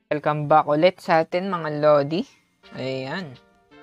Welcome back ulit sa atin mga Lodi. Ayan.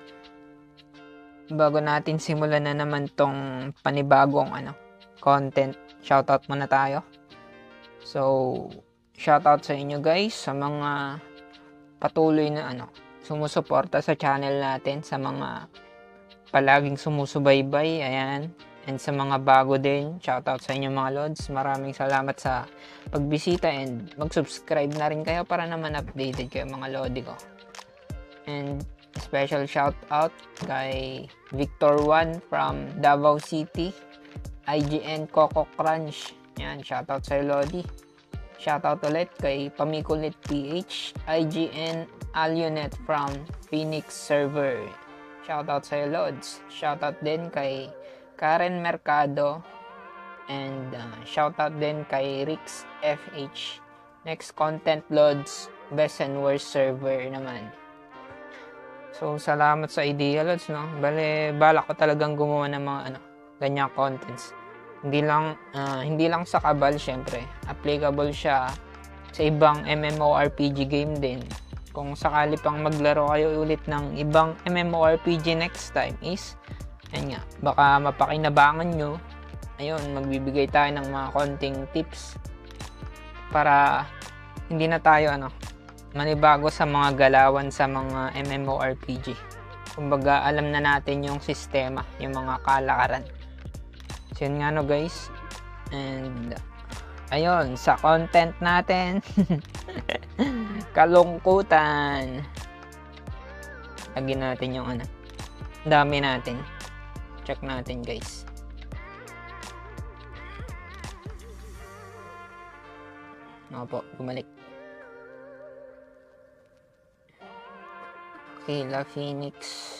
Bago natin simulan na naman tong panibagong content, shoutout muna tayo. So, shoutout sa inyo guys sa mga patuloy na sumusuporta sa channel natin, sa mga palaging sumusubaybay, ayan. And sa mga bago din, shoutout sa inyo mga Lods. Maraming salamat sa pagbisita and mag-subscribe na rin kayo para naman updated kayo mga Lodi ko. And special shoutout kay Victor1 from Davao City, IGN Coco Crunch. Yan, shoutout sa Lodi. Shoutout ulit kay Pamikulit PH, IGN Alionet from Phoenix Server. Shoutout sa Lods. Shoutout din kay Karen Mercado and shoutout din kay Rix FH. Next content Lods, best and worst server naman. So salamat sa idea Lods, no. Balak ko talagang gumawa ng mga ganyang contents. Hindi lang sa Kabal, syempre. Applicable siya sa ibang MMORPG game din. Kung sakali pang maglaro kayo ulit ng ibang MMORPG next time is nga, baka mapakinabangan nyo. Ayun, magbibigay tayo ng mga konting tips para hindi na tayo manibago sa mga galawan sa mga MMORPG. Kumbaga, alam na natin yung sistema, yung mga kalakaran. So yun nga guys. And ayun, sa content natin kalungkutan. Lagyan natin yung dami natin. Check natin guys. Po, bumalik. Okay, La Phoenix.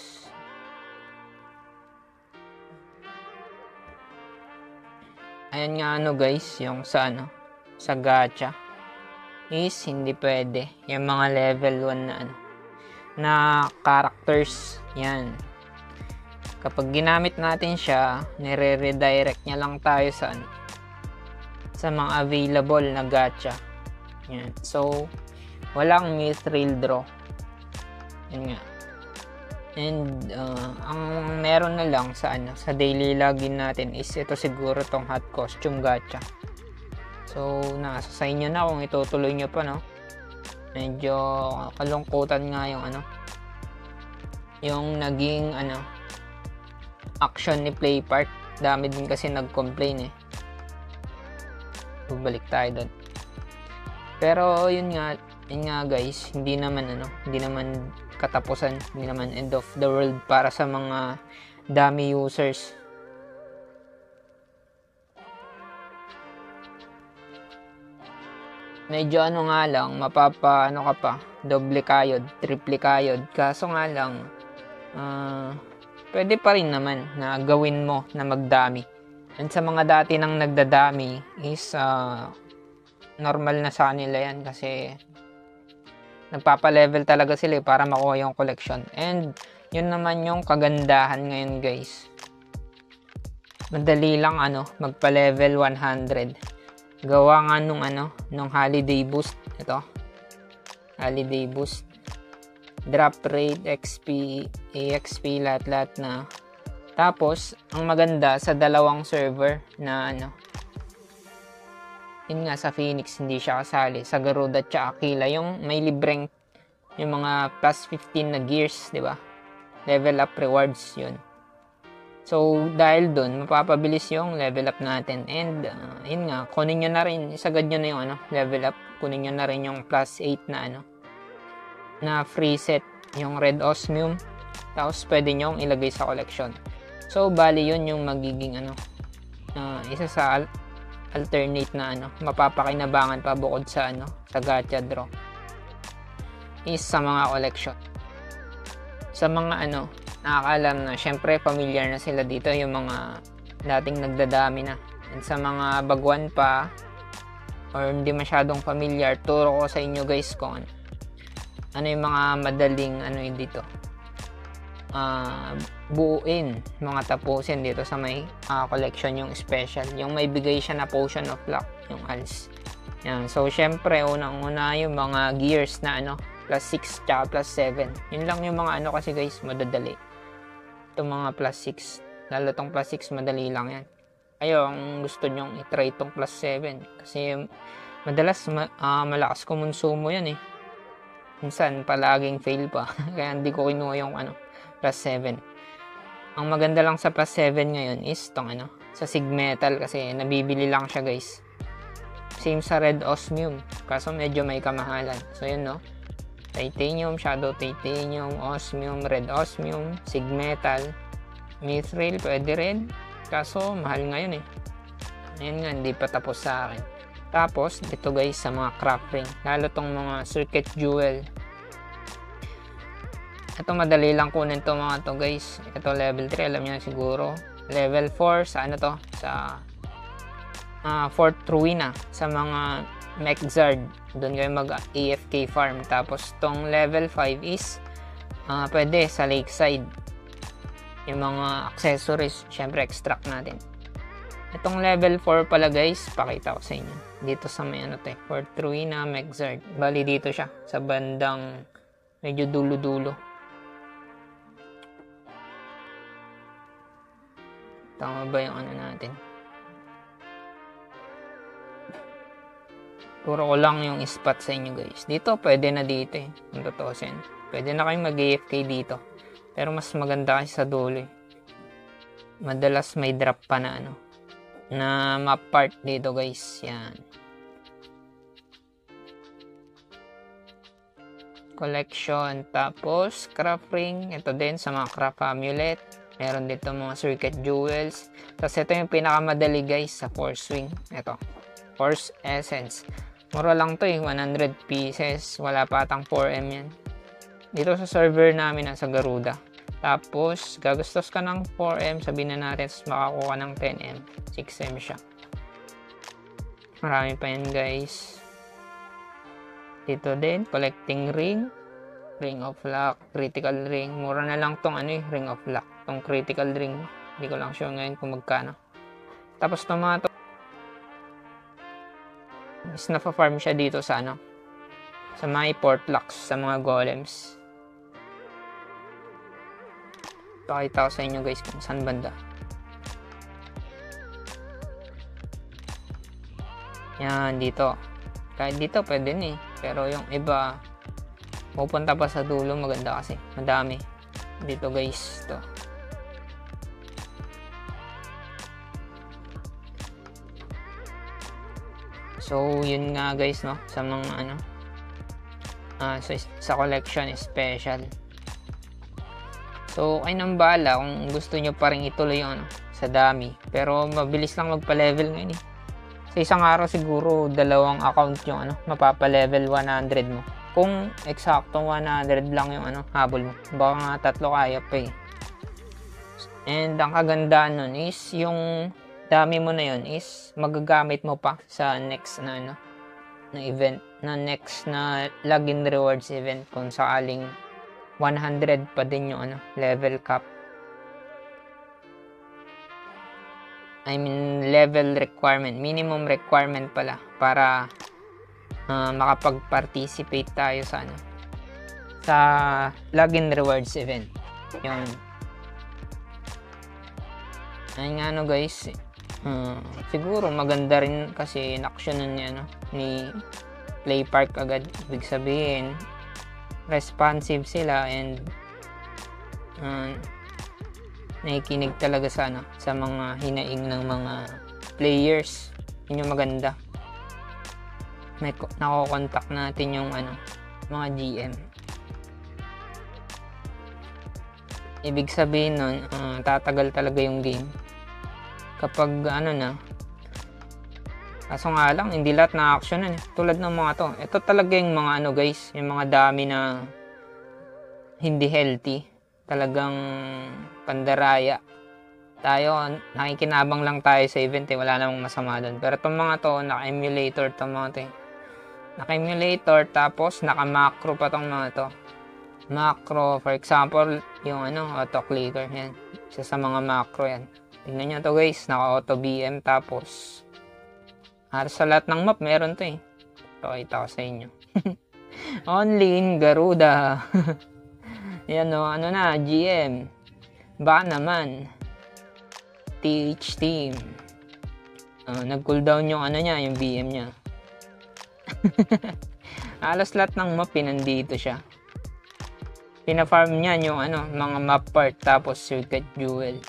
Ayan nga guys, yung sa sa gacha is hindi pwede yung mga level 1 na characters. Yan. Kapag ginamit natin siya, nire-redirect niya lang tayo sa mga available na gacha. Yan. So, walang mithril draw. Yan nga. And, ang meron na lang sa daily login natin is ito siguro tong hot costume gacha. So, nasa sa inyo na kung itutuloy nyo pa, no? Medyo kalungkutan nga yung naging, action ni Playpart. Dami din kasi nag-complain Bubalik tayo doon. Pero yun nga guys, hindi naman katapusan, hindi naman end of the world para sa mga dami users. Medyo nga lang, mapapa ka pa, doble kayod, triple kayod. Kaso nga lang, pwede pa rin naman na gawin mo na magdami. And sa mga dati nang nagdadami is normal na sa kanila yan kasi nagpapa-level talaga sila para makuha yung collection. And yun naman yung kagandahan ngayon guys. Madali lang magpa-level 100. Gawa nga nung holiday boost. Ito. Holiday boost. Drop rate, XP, EXP, lahat na. Tapos, ang maganda sa dalawang server na yun nga sa Phoenix hindi siya kasali. Sa Garuda at Aquila, yung may libreng yung mga plus 15 na gears, di ba? Level up rewards yun. So, dahil dun, mapapabilis yung level up natin. And, yun nga, kunin nyo na rin, isagad nyo na yung level up. Kunin nyo na rin yung plus 8 na na free set, yung Red Osmium. Tapos, pwede nyo ilagay sa collection. So, bali yun yung magiging isa sa alternate na mapapakinabangan pa bukod sa sa gacha draw is sa mga collection. Sa mga nakakaalam na, syempre familiar na sila dito, yung mga dating nagdadami na. And sa mga baguan pa or hindi masyadong familiar, turo ko sa inyo guys kung yung mga madaling dito buuin, mga tapusin dito sa may collection, yung special, yung may bigay siya na potion of luck, yung ALS. Yan. So, syempre, unang-una yung mga gears na plus 6 tsaka plus 7. Yun lang yung mga kasi guys, madadali. Itong mga plus 6. Lalo tong plus 6, madali lang yan. Kayo, ang gusto nyong itry itong plus 7. Kasi, madalas, malakas kumonsumo yan eh. Minsan, palaging fail pa. Kaya hindi ko kinuha yung plus 7. Ang maganda lang sa plus 7 ngayon is itong sa Sigmetal kasi nabibili lang siya guys. Same sa Red Osmium. Kaso medyo may kamahalan. So yun no. Titanium, Shadow Titanium, Osmium, Red Osmium, Sigmetal, Mithril, pwede rin. Kaso mahal ngayon eh. Ayun nga, hindi pa tapos sa akin. Tapos, dito guys sa mga craft ring. Lalo tong mga circuit jewel. Ito madali lang kunin to mga to guys. Ito level 3, alam niyo siguro. Level 4 sa sa Fort Ruina. Sa mga Mechzard. Doon kayo mag AFK farm. Tapos tong level 5 is pwede sa Lakeside. Yung mga accessories, syempre extract natin. Itong level 4 pala guys, pakita ko sa inyo. Dito sa may Fort Ruina, Mechzard. Bali dito siya, sa bandang medyo dulo-dulo. Tama ba yung natin? Puro ko lang yung spot sa inyo guys. Dito, pwede na dito eh. Kung tutusin. Pwede na kayong mag-AFK dito. Pero mas maganda kasi sa dulo eh. Madalas may drop pa na na map part dito guys. Yan. Collection. Tapos, craft ring. Ito din sa mga craft amulet. Meron dito mga circuit jewels. Tapos ito yung pinakamadali guys sa Force Ring. Ito. Force Essence. Mura lang to eh. 100 pieces. Wala pa atang 4M yan. Dito sa server namin nasa Garuda. Tapos, gagastos ka ng 4M. Sabihin na natin, makakuha ng 10M. 6M siya. Marami pa yan guys. Dito din, collecting ring. Ring of Luck, critical ring. Mura na lang tong ring of luck. Tong critical ring. Hindi ko lang sure ngayon kung magkano. Tapos itong mga to is nafa-farm siya dito sa sa mga portlocks, sa mga golems. Pakita ko sa inyo guys kung saan banda. Yan, dito. Kahit dito pwede eh. Pero yung iba pupunta pa sa dulo, maganda kasi madami dito guys. To so yun nga guys no, sa mga sa collection special. So ay nang bahala kung gusto nyo pa rin ituloy yung sa dami, pero mabilis lang magpa-level ngayon eh. Sa isang araw siguro 2 account yung mapapa-level 100 mo. Kung eksaktong 100 lang yung habol mo. Baka nga 3 kaya pa eh. And ang kagandaan nun is yung dami mo na yun is magagamit mo pa sa next na event. Na next na login rewards event kung sakaling 100 pa din yung level cap. I mean level requirement. Minimum requirement pala para makapag-participate tayo sa sa login rewards event. Yun. Ayun nga guys. Siguro maganda rin kasi in-actionan niya ni Play Park agad. Ibig sabihin responsive sila and nakikinig talaga sa sa mga hinaing ng mga players. Yun yung maganda. May nako-contact natin yung mga GM. Ibig sabihin nun, tatagal talaga yung game. Kapag na. Kaso nga lang, hindi lahat na-actionan eh. Tulad ng mga to. Ito talaga yung mga guys, yung mga dami na hindi healthy. Talagang pandaraya. Tayo, nakikinabang lang tayo sa event eh. Wala namang masama doon. Pero itong mga to, naka-emulator itong mga to eh. Naka-emulator, tapos naka-macro pa tong mga to. Macro, for example, yung auto-clicker, yan. Isa sa mga macro yan. Tingnan nyo to guys, naka-auto BM, tapos Halos sa lahat ng map meron to eh. Pakita ko sa inyo. Only in Garuda. Yan o, ano na, GM. Baka naman. TH team. Nag-cooldown yung ano niya, yung BM niya. Halos lahat ng map nandito siya. Pina-farm niya yung ano, mga map part tapos circuit jewel.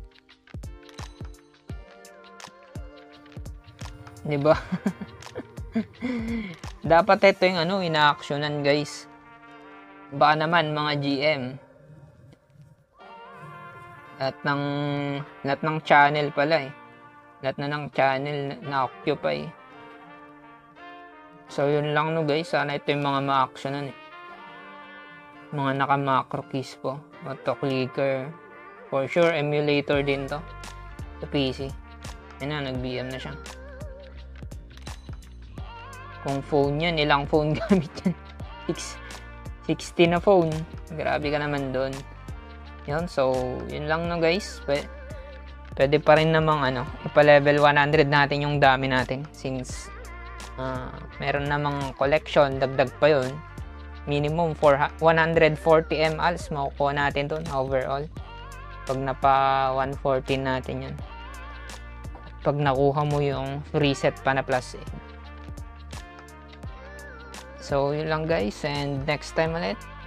'Di ba? Dapat ito yung ano, ina-actionan guys. Baka naman mga GM. Lahat ng channel pala eh. Lahat na ng channel na occupy. So yun lang no guys, sana ito yung mga ma-actionan eh. Mga naka-macro keys po. Auto-clicker. For sure, emulator din to. Sa PC. Yan na, nag-BM na siya. Kung phone yan, ilang phone gamit yan? 60 na phone. Grabe ka naman doon. Yun, so, yun lang no guys. Pwede pa rin namang ano, ipa-level 100 natin yung dami natin. Since, meron namang collection, dagdag pa yun. Minimum 140 mAs makukuha natin doon overall. Pag napa 114 natin yan. Pag nakuha mo yung reset pa na plus eh. So, yun lang guys, and next time ulit.